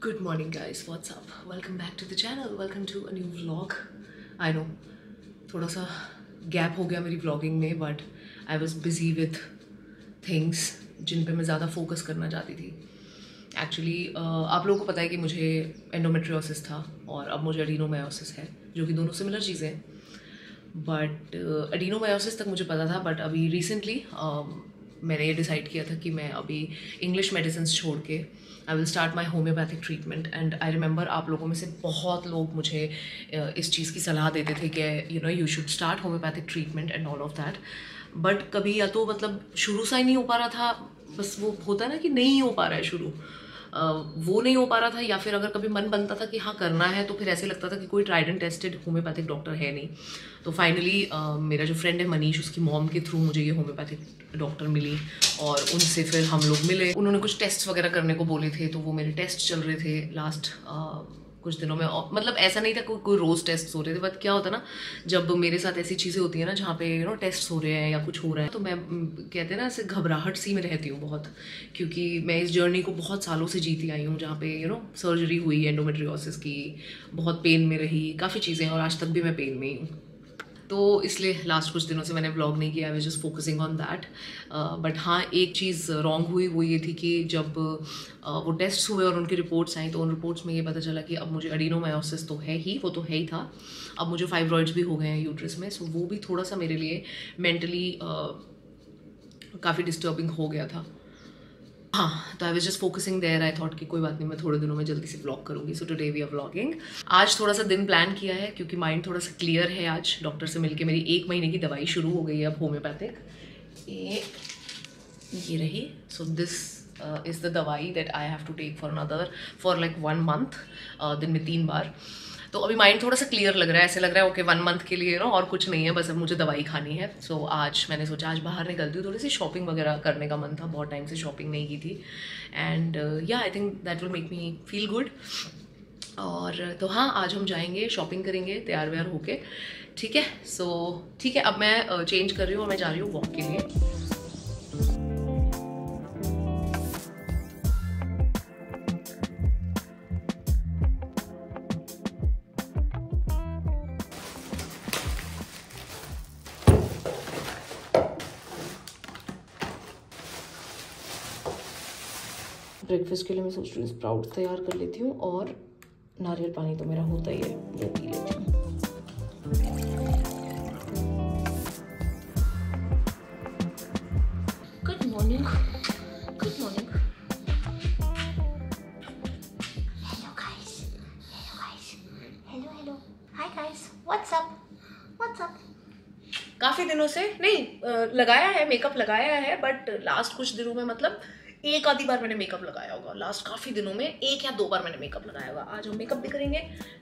Good morning guys, what's up? Welcome back to the channel, welcome to a new vlog. I know थोड़ा सा gap हो गया मेरी vlogging में, but I was busy with things जिन पे मैं ज़्यादा फोकस करना चाहती थी. Actually आप लोगों को पता है कि मुझे एंडोमेट्रियोसिस था और अब मुझे एडिनोमायोसिस है, जो कि दोनों सिमिलर चीज़ें हैं. बट एडिनोमायोसिस तक मुझे पता था, बट अभी रिसेंटली मैंने ये डिसाइड किया था कि मैं अभी इंग्लिश मेडिसिन छोड़ के I will start my homeopathic treatment. And I remember आप लोगों में से बहुत लोग मुझे इस चीज़ की सलाह देते थे कि you should start homeopathic treatment and all of that. But कभी या तो मतलब शुरू सा ही नहीं हो पा रहा था, बस वो होता है ना कि नहीं हो पा रहा है शुरू, वो नहीं हो पा रहा था, या फिर अगर कभी मन बनता था कि हाँ करना है तो फिर ऐसे लगता था कि कोई tried and tested homeopathic doctor है नहीं. तो फाइनली मेरा जो फ्रेंड है मनीष, उसकी मॉम के थ्रू मुझे ये होम्योपैथिक डॉक्टर मिली और उनसे फिर हम लोग मिले. उन्होंने कुछ टेस्ट वगैरह करने को बोले थे, तो वो मेरे टेस्ट चल रहे थे लास्ट कुछ दिनों में. मतलब ऐसा नहीं था कोई रोज़ टेस्ट हो रहे थे, बट क्या होता है ना, जब मेरे साथ ऐसी चीज़ें होती है ना जहाँ पे टेस्ट हो रहे हैं या कुछ हो रहा है, तो मैं कहते हैं ना ऐसे घबराहट सी में रहती हूँ बहुत, क्योंकि मैं इस जर्नी को बहुत सालों से जीती आई हूँ, जहाँ पे सर्जरी हुई एंडोमेट्रियोसिस की, बहुत पेन में रही, काफ़ी चीज़ें, और आज तक भी मैं पेन में ही हूँ. तो इसलिए लास्ट कुछ दिनों से मैंने व्लॉग नहीं किया. I was just focusing on that. But हाँ, एक चीज़ रॉन्ग हुई, वो ये थी कि जब वो टेस्ट हुए और उनकी रिपोर्ट्स आई, तो उन रिपोर्ट्स में ये पता चला कि अब मुझे एडिनोमायोसिस तो है ही, वो तो है ही था, अब मुझे फाइब्रॉइड्स भी हो गए हैं यूट्रस में. सो वो भी थोड़ा सा मेरे लिए मेंटली काफ़ी डिस्टर्बिंग हो गया था. हाँ, तो I was just focusing there. I thought कि कोई बात नहीं, मैं थोड़े दिनों में जल्दी से व्लॉग करूँगी. So today we are vlogging. आज थोड़ा सा दिन प्लान किया है क्योंकि माइंड थोड़ा सा क्लियर है. आज डॉक्टर से मिलके मेरी 1 महीने की दवाई शुरू हो गई है अब होम्योपैथिक. ये रही. सो दिस इज़ द दवाई that I have to take for like 1 month, दिन में 3 बार. तो अभी माइंड थोड़ा सा क्लियर लग रहा है, ऐसे लग रहा है ओके 1 मंथ के लिए और कुछ नहीं है, बस अब मुझे दवाई खानी है. सो आज मैंने सोचा आज बाहर निकलती हूँ, थोड़ी सी शॉपिंग वगैरह करने का मन था, बहुत टाइम से शॉपिंग नहीं की थी. एंड या I think that will make me feel good. और तो हाँ, आज हम जाएंगे, शॉपिंग करेंगे, तैयार व्यार होके. ठीक है. सो ठीक है, अब मैं चेंज कर रही हूँ और मैं जा रही हूँ वॉक के लिए. ब्रेकफास्ट के लिए मैं सोच रही हूँ स्प्राउट तैयार कर लेती हूँ, और नारियल पानी तो मेरा होता ही है, वो पी लेती हूँ. Good morning. Good morning. Hello guys. Hello. Hi guys. What's up? काफ़ी दिनों से नहीं लगाया है, मेकअप लगाया है, बट लास्ट कुछ दिनों में, मतलब एक आधी बार मैंने मेकअप लगाया होगा. लास्ट काफ़ी दिनों में 1 या 2 बार मैंने मेकअप लगाया होगा. आज हम मेकअप भी करेंगे.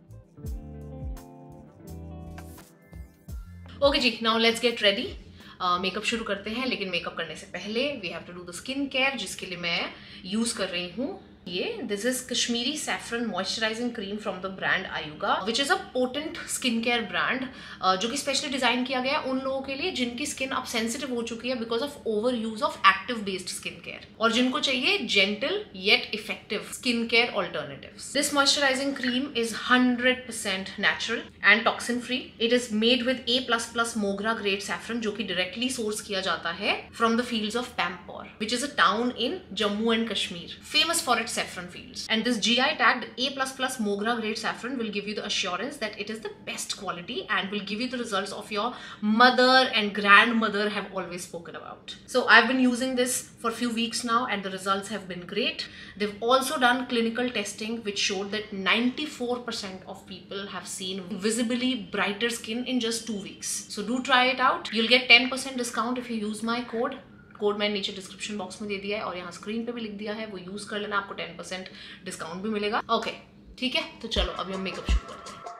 ओके जी, now let's get ready. Makeup शुरू करते हैं, लेकिन मेकअप करने से पहले we have to do the skin care, जिसके लिए मैं यूज़ कर रही हूँ this is Kashmiri saffron moisturising cream from the brand Ayuga, which is a potent skin care brand, जो कि स्पेशली डिजाइन किया गया उन लोगों के लिए जिनकी स्किन अब सेंसिटिव हो चुकी है because of over use of active based skin care, और जिनको चाहिए gentle yet effective skin care alternatives. This moisturising cream is 100% natural and toxin free. It is made with A++ Mogra grade saffron, जो कि directly source किया जाता है from the fields of Pampore, which is a town in Jammu and Kashmir, famous for its saffron fields. And this GI tagged A++ Mogra grade saffron will give you the assurance that it is the best quality and will give you the results of your mother and grandmother have always spoken about. So I've been using this for a few weeks now and the results have been great. They've also done clinical testing which showed that 94% of people have seen visibly brighter skin in just 2 weeks. So do try it out. You'll get 10% discount if you use my code. Code मैंने नीचे description box में दे दिया है और यहाँ screen पे भी लिख दिया है, वो यूज़ कर लेना, आपको 10% डिस्काउंट भी मिलेगा. ओके ठीक है, तो चलो अभी हम मेकअप शुरू करते हैं.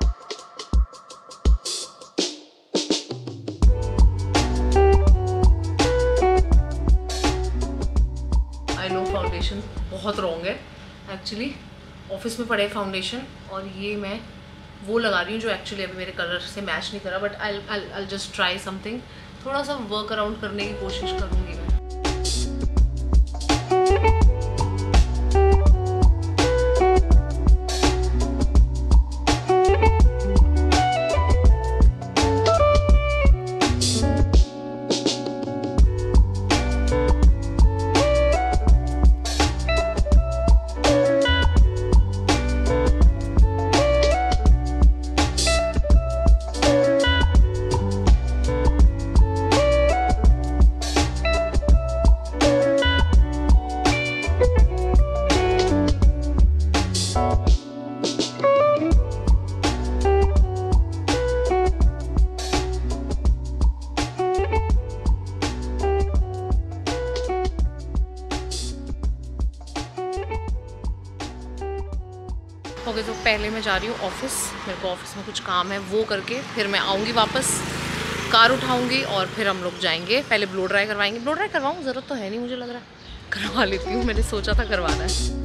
आई नो फाउंडेशन बहुत रॉन्ग है एक्चुअली. ऑफिस में पड़े फाउंडेशन और ये मैं वो लगा रही हूँ जो एक्चुअली अभी मेरे कलर से मैच नहीं करा, but I just try something. थोड़ा सा वर्क अराउंड करने की कोशिश करूँगी मैं. ओके, तो पहले मैं जा रही हूँ ऑफिस। मेरे को ऑफिस में कुछ काम है, वो करके फिर मैं आऊँगी वापस, कार उठाऊँगी और फिर हम लोग जाएंगे। पहले ब्लो ड्राई करवाएंगे। ब्लो ड्राई करवाऊँ, ज़रूरत तो है नहीं मुझे लग रहा है, करवा लेती हूँ। मैंने सोचा था करवाना है।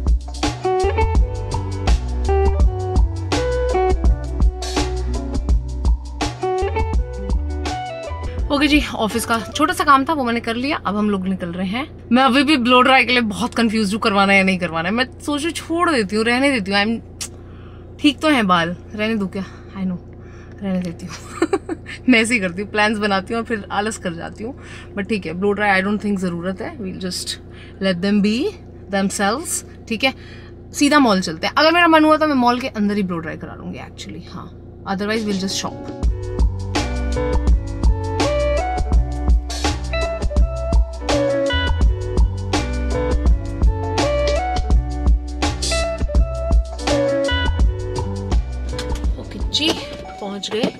ओके जी, ऑफिस का छोटा सा काम था वो मैंने कर लिया। अब हम लोग निकल रहे हैं। मैं अभी भी ब्लो ड्राई के लिए बहुत कंफ्यूज हूँ, करवाना है या नहीं करवाना है। मैं सोच रही छोड़ देती हूँ, रहने देती हूँ। आई एम ठीक तो है बाल, रहने दूँ क्या? आई नो, रहने देती हूँ। मैं ऐसे ही करती हूँ, प्लान्स बनाती हूँ और फिर आलस कर जाती हूँ। बट ठीक है, blow dry I don't think ज़रूरत है। We'll just let them be themselves. ठीक है, सीधा मॉल चलते हैं। अगर मेरा मन हुआ तो मैं मॉल के अंदर ही ब्लो ड्राई करा लूँगी एक्चुअली। हाँ, अदरवाइज वील जस्ट शॉप। जी पहुंच गए।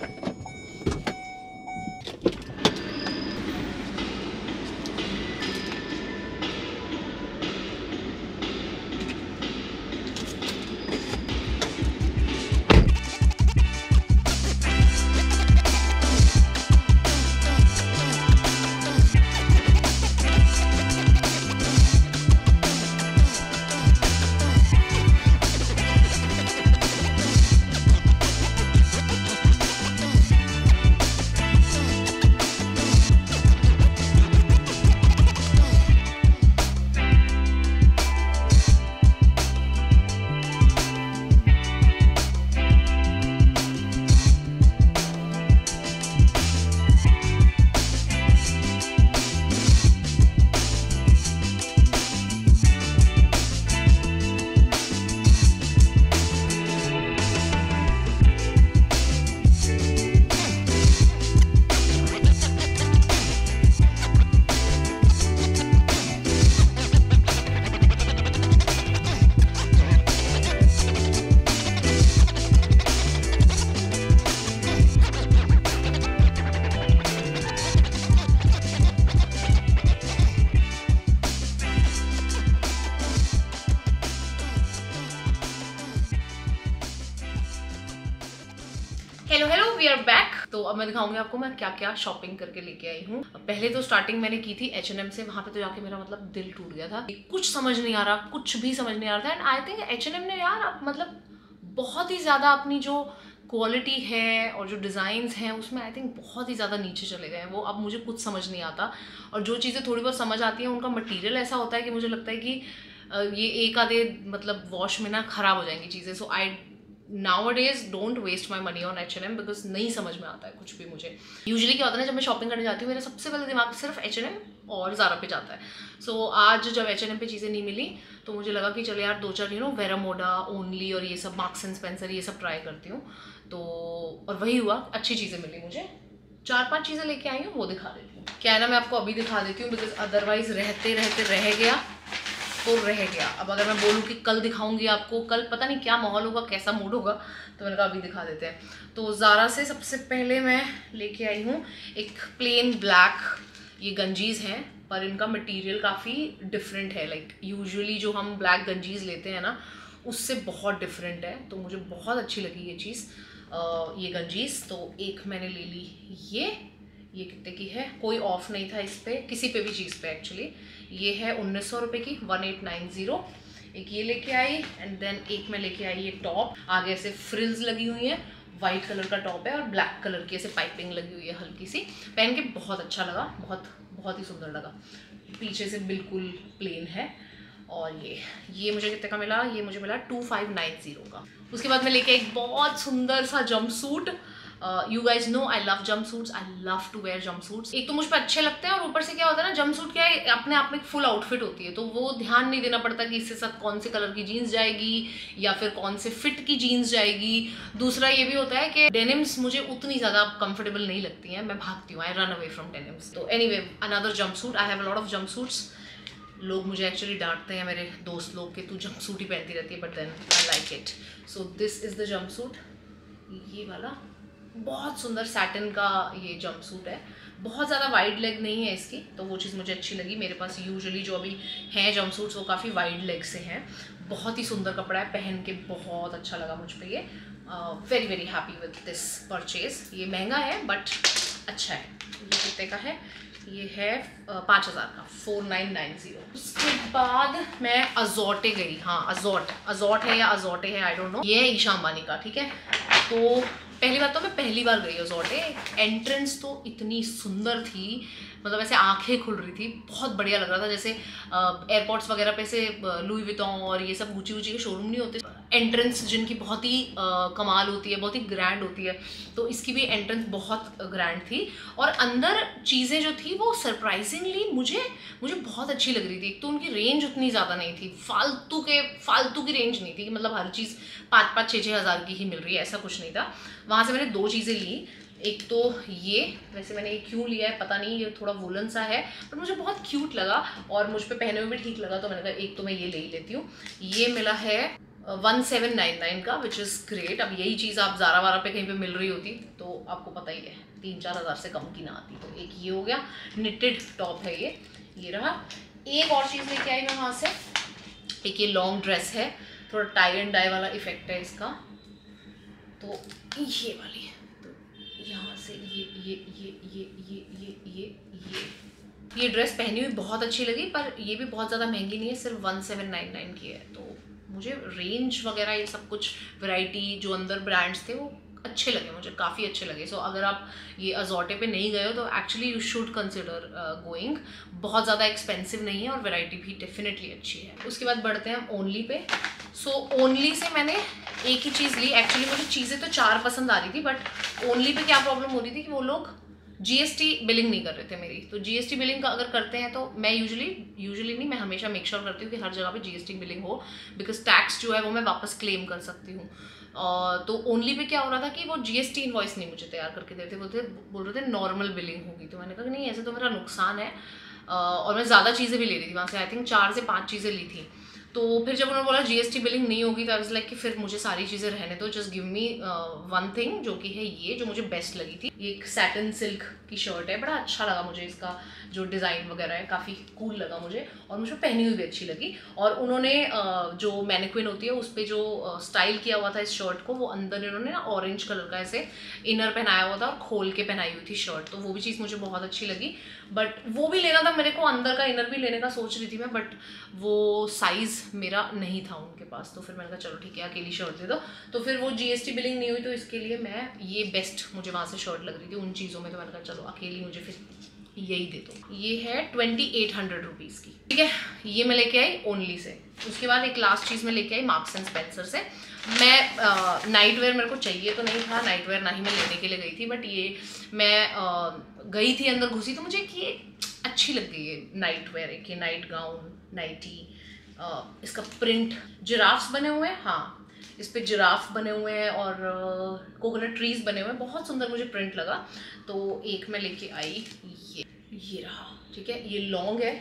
Hello hello, we are back. तो अब मैं दिखाऊंगी आपको मैं क्या क्या शॉपिंग करके लेके आई हूँ। पहले तो स्टार्टिंग मैंने की थी H&M से। वहां पे तो जाके मेरा मतलब दिल टूट गया था, कुछ समझ नहीं आ रहा, कुछ भी समझ नहीं आ रहा था। एंड आई थिंक H&M ने यार अब मतलब बहुत ही ज़्यादा अपनी जो क्वालिटी है और जो डिज़ाइंस हैं उसमें आई थिंक बहुत ही ज़्यादा नीचे चले गए हैं वो। अब मुझे कुछ समझ नहीं आता, और जो चीज़ें थोड़ी बहुत समझ आती हैं उनका मटीरियल ऐसा होता है कि मुझे लगता है कि ये एक आधे मतलब वॉश में ना ख़राब हो जाएंगी चीज़ें। So I nowadays don't waste my money on H&M because नहीं समझ में आता है कुछ भी मुझे। यूजुअली क्या होता है ना, जब मैं शॉपिंग करने जाती हूँ मेरा सबसे पहले दिमाग सिर्फ H&M और ज़ारा पे जाता है। सो आज जब H&M पे चीज़ें नहीं मिली तो मुझे लगा कि चलो यार दो चार वेरा मोडा, ओनली और ये सब मार्क्स एंड स्पेंसर ये सब ट्राई करती हूँ। तो और वही हुआ, अच्छी चीज़ें मिली मुझे। 4-5 चीज़ें लेके आई हूँ, वो दिखा देती हूँ। क्या है ना, मैं आपको अभी दिखा देती हूँ बिकॉज अदरवाइज रहते रहते रह गया तो रह गया। अब अगर मैं बोलूँ कि कल दिखाऊंगी आपको, कल पता नहीं क्या माहौल होगा, कैसा मूड होगा, तो मैंने कहा अभी दिखा देते हैं। तो ज़ारा से सबसे पहले मैं लेके आई हूँ एक प्लेन ब्लैक, ये गंजीज़ हैं पर इनका मटेरियल काफ़ी डिफरेंट है। लाइक यूजुअली जो हम ब्लैक गंजीज़ लेते हैं ना उससे बहुत डिफरेंट है, तो मुझे बहुत अच्छी लगी ये चीज़, ये गंजीज़। तो एक मैंने ले ली, ये कितने की है, कोई ऑफ नहीं था इस पर किसी पे भी चीज़ पे एक्चुअली। ये है 1900 रुपये की, 1890। एक ये लेके आई एंड देन एक मैं लेके आई ये टॉप, आगे ऐसे फ्रिल्स लगी हुई हैं, वाइट कलर का टॉप है और ब्लैक कलर की ऐसे पाइपिंग लगी हुई है हल्की सी। पहन के बहुत अच्छा लगा, बहुत ही सुंदर लगा। पीछे से बिल्कुल प्लेन है। और ये मुझे कितने का मिला, ये मुझे मिला 2590 का। उसके बाद मैं लेके एक बहुत सुंदर सा jumpsuit. You guys know I love jumpsuits, I love to wear jumpsuits. एक तो मुझ पर अच्छे लगते हैं और ऊपर से क्या होता है ना, जंप सूट क्या है अपने आप में फुल आउटफिट होती है, तो वो ध्यान नहीं देना पड़ता कि इससे साथ कौन से कलर की जीन्स जाएगी या फिर कौन से फिट की जीन्स जाएगी। दूसरा ये भी होता है कि डेनिम्स मुझे उतनी ज़्यादा कंफर्टेबल नहीं लगती हैं, मैं भागती हूँ, I run away from denims. तो anyway another jumpsuit, I have a lot of jumpsuits. लोग मुझे एक्चुअली डांटते हैं, मेरे दोस्त लोग, कि तू जंप सूट ही पहनती रहती है, but then I like it. So this is the jumpsuit, ये वाला बहुत सुंदर सैटिन का ये जंप सूट है। बहुत ज़्यादा वाइड लेग नहीं है इसकी, तो वो चीज़ मुझे अच्छी लगी। मेरे पास यूजुअली जो अभी हैं जंप सूट्स वो काफ़ी वाइड लेग से हैं, बहुत ही सुंदर कपड़ा है, पहन के बहुत अच्छा लगा मुझ पे ये। Very very happy with this purchase. ये महंगा है बट अच्छा है। ये कितने का है? ये है 5,000 का, 4990। उसके बाद मैं अजोटे गई। हाँ, अजोट है या अजोटे है, आई डोंट नो। ये है ईशा अंबानी का, ठीक है। तो पहली बार तो मैं पहली बार गई अजोटे। एंट्रेंस तो इतनी सुंदर थी, मतलब ऐसे आंखें खुल रही थी, बहुत बढ़िया लग रहा था। जैसे एयरपोर्ट्स वगैरह पे से लुई विटॉन और ये सब ऊंची ऊंची के शोरूम नहीं होते, एंट्रेंस जिनकी बहुत ही कमाल होती है, बहुत ही ग्रैंड होती है, तो इसकी भी एंट्रेंस बहुत ग्रैंड थी। और अंदर चीज़ें जो थी वो सरप्राइजिंगली मुझे बहुत अच्छी लग रही थी। एक तो उनकी रेंज उतनी ज़्यादा नहीं थी, फालतू की रेंज नहीं थी कि मतलब हर चीज़ 5-6 हज़ार की ही मिल रही है, ऐसा कुछ नहीं था। वहाँ से मैंने 2 चीज़ें ली। एक तो ये, वैसे मैंने ये क्यों लिया है पता नहीं, ये थोड़ा वुलन सा है बट मुझे बहुत क्यूट लगा और मुझ पे पहने हुए भी ठीक लगा, तो मैंने कहा एक तो मैं ये ले ही लेती हूँ। ये मिला है 1799 का, विच इज़ ग्रेट। अब यही चीज़ आप ज़ारा वारा पे कहीं पे मिल रही होती तो आपको पता ही है 3-4 हज़ार से कम की ना आती। तो एक ये हो गया, निटेड टॉप है ये रहा। एक और चीज़ लेके आई मैं वहाँ से, एक ये लॉन्ग ड्रेस है, थोड़ा टाई एंड डाई वाला इफेक्ट है इसका, तो ये वाली। यहाँ से ये ड्रेस पहनी हुई बहुत अच्छी लगी, पर ये भी बहुत ज़्यादा महंगी नहीं है, सिर्फ 1799 की है। तो मुझे रेंज वगैरह ये सब कुछ वैरायटी जो अंदर ब्रांड्स थे वो अच्छे लगे, मुझे काफ़ी अच्छे लगे। सो अगर आप ये अजोटे पे नहीं गए हो तो actually you should consider going. बहुत ज़्यादा एक्सपेंसिव नहीं है और वैरायटी भी डेफिनेटली अच्छी है। उसके बाद बढ़ते हैं हम only pay. So only say मैंने एक ही चीज़ ली। एक्चुअली मुझे चीज़ें तो 4 पसंद आ रही थी, बट ओनली पे क्या प्रॉब्लम हो रही थी कि वो लोग जीएसटी बिलिंग नहीं कर रहे थे मेरी। तो जीएसटी बिलिंग का अगर करते हैं तो मैं यूजुअली नहीं, मैं हमेशा मेक श्योर करती हूँ कि हर जगह पे जीएसटी बिलिंग हो, बिकॉज टैक्स जो है वो मैं वापस क्लेम कर सकती हूँ। तो ओनली पे क्या हो रहा था कि वो जीएसटी इनवॉइस नहीं मुझे तैयार करके देते, बोल रहे थे नॉर्मल बिलिंग होगी। तो मैंने कहा कि नहीं, ऐसे तो मेरा नुकसान है। और मैं ज़्यादा चीज़ें भी ले रही थी वहाँ से, आई थिंक 4 से 5 चीज़ें ली थी। तो फिर जब उन्होंने बोला जीएसटी बिलिंग नहीं होगी तो आई वाज लाइक कि फिर मुझे सारी चीज़ें रहने दो, just give me one thing, जो कि है ये, जो मुझे बेस्ट लगी थी। ये एक सैटिन सिल्क की शर्ट है, बड़ा अच्छा लगा मुझे, इसका जो डिज़ाइन वगैरह है काफ़ी कूल लगा मुझे और मुझे पहनी हुई भी अच्छी लगी। और उन्होंने जो मैनिक्विन होती है उस पर जो स्टाइल किया हुआ था इस शर्ट को, वो अंदर इन्होंने ना ऑरेंज कलर का ऐसे इनर पहनाया हुआ था और खोल के पहनाई हुई थी शर्ट, तो वो भी चीज़ मुझे बहुत अच्छी लगी। बट वो भी लेना था मेरे को, अंदर का इनर भी लेने का सोच रही थी मैं, बट वो साइज़ मेरा नहीं था उनके पास। तो फिर मैंने कहा चलो ठीक है, अकेली शर्ट दे दो। तो फिर वो जीएसटी बिलिंग नहीं हुई, तो इसके लिए मैं ये बेस्ट मुझे वहाँ से शर्ट लग रही थी उन चीज़ों में, तो मैंने कहा चलो अकेली मुझे फिर यही दे दो। ये है 2800 रुपीज़ की, ठीक है। ये मैं लेके आई ओनली से। उसके बाद एक लास्ट चीज़ मैं लेके आई मार्क्स एंड स्पेंसर से। मैं नाइट वेयर मेरे को चाहिए तो नहीं था, नाइट वेयर ना ही मैं लेने के लिए गई थी, बट ये मैं गई थी, अंदर घुसी तो मुझे ये अच्छी लग गई है नाइट वेयर। एक ये नाइट गाउन, नाइटी, इसका प्रिंट जिराफ्स बने हुए हैं, हाँ इस पे जिराफ बने हुए हैं और कोकोनट ट्रीज बने हुए हैं, बहुत सुंदर मुझे प्रिंट लगा। तो एक मैं लेके आई, ये रहा, ठीक है। ये लॉन्ग है,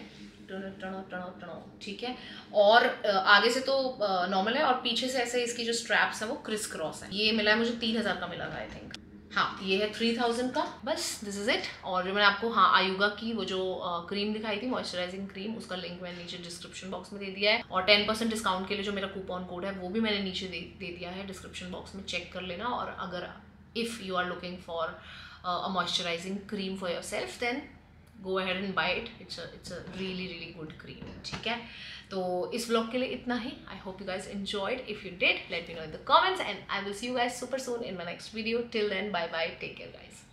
ठीक है, और आगे से तो नॉर्मल है और पीछे से ऐसे इसकी जो स्ट्रैप्स है वो क्रिस क्रॉस है। ये मिला है मुझे 3000 का मिला था आई थिंक, हाँ ये है 3000 का। बस दिस इज इट। और जो मैंने आपको हाँ आयुगा की वो जो क्रीम दिखाई थी, मॉइस्चराइजिंग क्रीम, उसका लिंक मैंने नीचे डिस्क्रिप्शन बॉक्स में दे दिया है। और 10% डिस्काउंट के लिए जो मेरा कूपन कोड है वो भी मैंने नीचे दे दिया है डिस्क्रिप्शन बॉक्स में, चेक कर लेना। और अगर if you are looking for a moisturising cream for yourself, then go ahead and buy it. It's a really good cream, ठीक है। तो इस ब्लॉग के लिए इतना ही। I hope you guys enjoyed. If you did, let me know in the comments and I will see you guys super soon in my next video. Till then, bye bye, take care guys.